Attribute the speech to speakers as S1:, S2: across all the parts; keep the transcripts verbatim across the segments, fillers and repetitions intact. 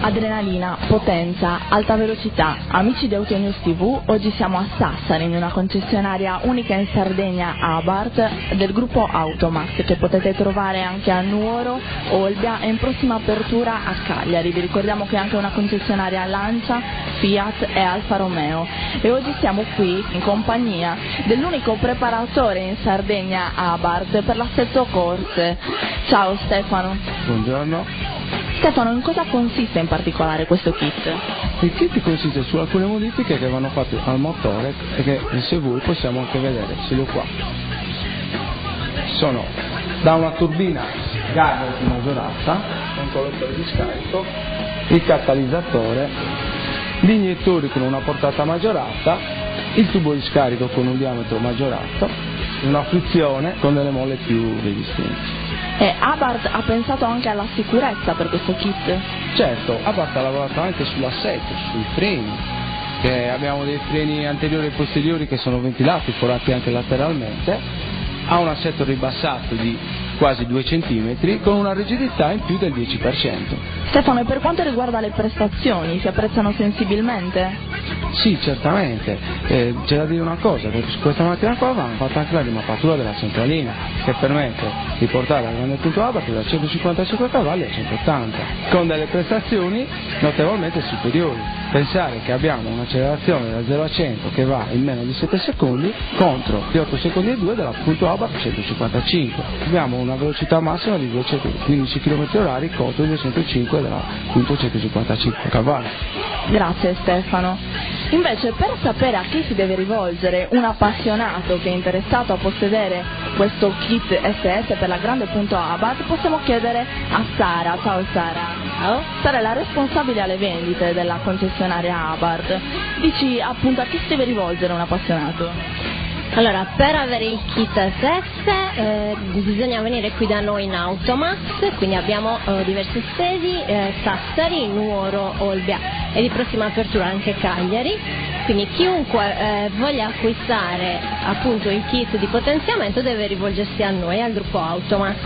S1: Adrenalina, potenza, alta velocità. Amici di Autonews tivù, oggi siamo a Sassari in una concessionaria unica in Sardegna, Abarth, del gruppo Automax, che potete trovare anche a Nuoro, Olbia e in prossima apertura a Cagliari. Vi ricordiamo che è anche una concessionaria Lancia, Fiat e Alfa Romeo. E oggi siamo qui in compagnia dell'unico preparatore in Sardegna, Abarth, per l'assetto corse. Ciao Stefano.
S2: Buongiorno.
S1: Stefano, in cosa consiste in particolare questo kit?
S2: Il kit consiste su alcune modifiche che vanno fatte al motore e che se vuoi possiamo anche vedere, ce le ho qua. Sono da una turbina Gardner di maggiorata, un collettore di scarico, il catalizzatore, gli iniettori con una portata maggiorata, il tubo di scarico con un diametro maggiorato, una frizione con delle molle più resistenti.
S1: E Abarth ha pensato anche alla sicurezza per questo kit?
S2: Certo, Abarth ha lavorato anche sull'assetto, sui freni, che abbiamo dei freni anteriori e posteriori che sono ventilati, forati anche lateralmente, ha un assetto ribassato di quasi due centimetri con una rigidità in più del dieci per cento.
S1: Stefano, e per quanto riguarda le prestazioni, si apprezzano sensibilmente?
S2: Sì, certamente, eh, c'è da dire una cosa, perché su questa macchina qua vanno fatta anche la rimappatura della centralina, che permette di portare al grande punto Abarth da centocinquantacinque cavalli a centottanta, con delle prestazioni notevolmente superiori. Pensare che abbiamo un'accelerazione da zero a cento che va in meno di sette secondi contro gli otto secondi e due della punto Abarth centocinquantacinque. Abbiamo una velocità massima di duecentoquindici chilometri orari contro i duecentocinque della punto centocinquantacinque cavalli.
S1: Grazie Stefano. Invece, per sapere a chi si deve rivolgere un appassionato che è interessato a possedere questo kit S S per la grande punto Abarth, possiamo chiedere a Sara. Ciao Sara.
S3: Ciao.
S1: Sara è la responsabile alle vendite della concessionaria Abarth. Dici appunto a chi si deve rivolgere un appassionato?
S3: Allora, per avere il kit S S eh, bisogna venire qui da noi in Automax, quindi abbiamo eh, diverse sedi, eh, Sassari, Nuoro, Olbia e di prossima apertura anche Cagliari, quindi chiunque eh, voglia acquistare appunto il kit di potenziamento deve rivolgersi a noi, al gruppo Automax.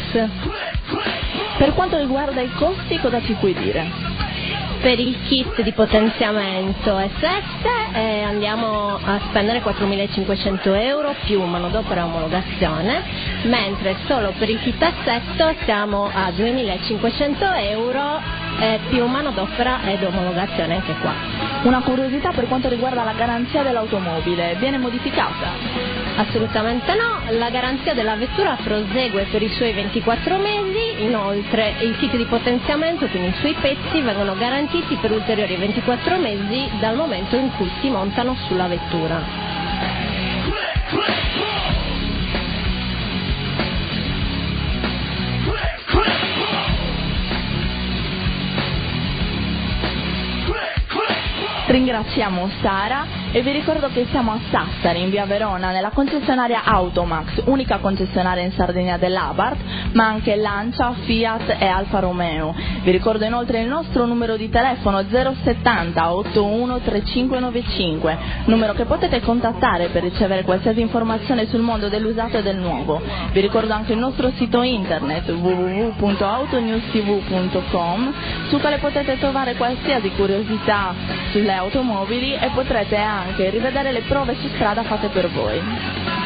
S1: Per quanto riguarda i costi, cosa ci puoi dire?
S3: Per il kit di potenziamento S S eh, andiamo a spendere quattromilacinquecento euro più manodopera e omologazione, mentre solo per il kit assetto siamo a duemilacinquecento euro eh, più manodopera ed omologazione anche qua.
S1: Una curiosità per quanto riguarda la garanzia dell'automobile, viene modificata?
S3: Assolutamente no, la garanzia della vettura prosegue per i suoi ventiquattro mesi, inoltre il kit di potenziamento, quindi i suoi pezzi, vengono garantiti per ulteriori ventiquattro mesi dal momento in cui si montano sulla vettura.
S1: Ringraziamo Sara e vi ricordo che siamo a Sassari, in via Verona, nella concessionaria Automax, unica concessionaria in Sardegna dell'Abarth, ma anche Lancia, Fiat e Alfa Romeo. Vi ricordo inoltre il nostro numero di telefono zero settanta ottantuno trentacinque novantacinque, numero che potete contattare per ricevere qualsiasi informazione sul mondo dell'usato e del nuovo. Vi ricordo anche il nostro sito internet w w w punto autonews t v punto com, su quale potete trovare qualsiasi curiosità sulle automobili e potrete anche rivedere le prove su strada fatte per voi.